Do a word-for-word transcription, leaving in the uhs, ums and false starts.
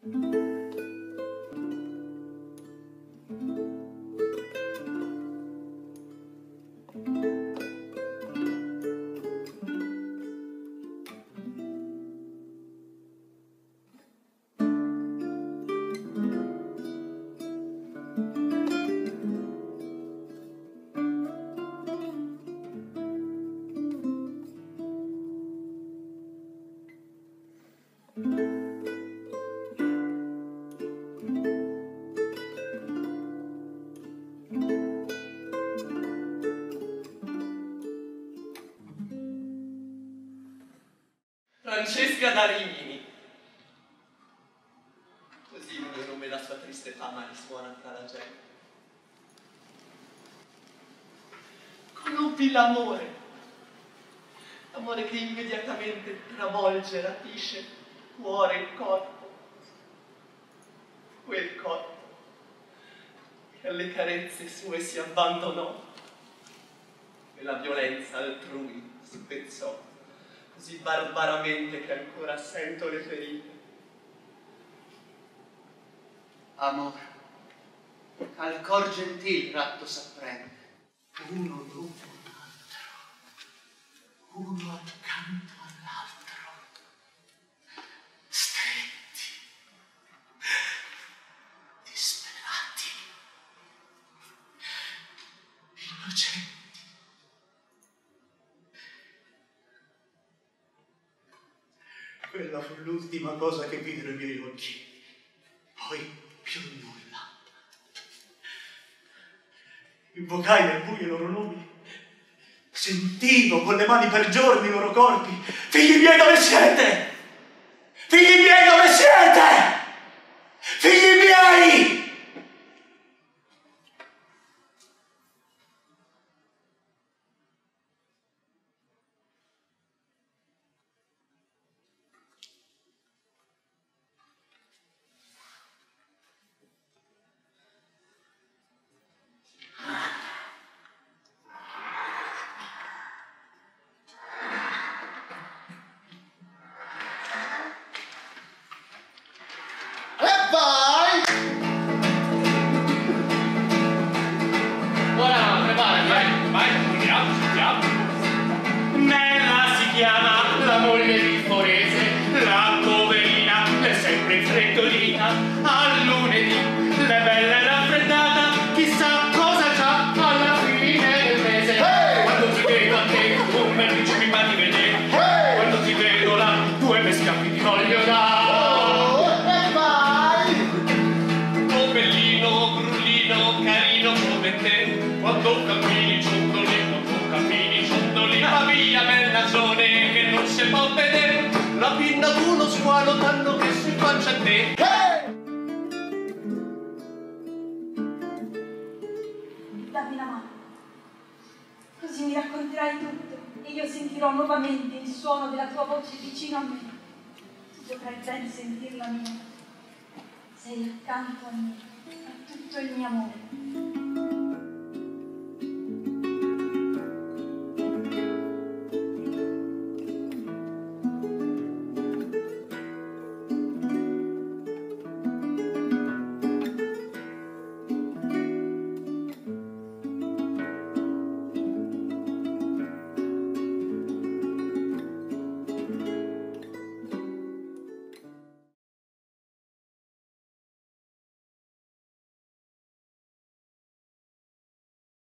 Francesca da Rimini. Così il mio nome e la sua triste fama risuona tra la gente. Conobbi l'amore, l'amore che immediatamente travolge, rapisce cuore e corpo. Quel corpo che alle carezze sue si abbandonò e la violenza altrui spezzò così barbaramente che ancora sento le ferite. Amor, al cor gentil ratto s'apprende, uno dopo l'altro, uno accanto all'altro, stretti, disperati, innocenti. Quella fu l'ultima cosa che videro i miei occhi, poi più nulla. Invocai nel buio i loro nomi, sentivo con le mani per giorni i loro corpi. Figli miei, dove siete? Figli miei, dove siete? Figli miei! Dammi la mano, così mi racconterai tutto e io sentirò nuovamente il suono della tua voce vicino a me. Tu potrai ben sentirla mia. Sei accanto a me, a tutto il mio amore.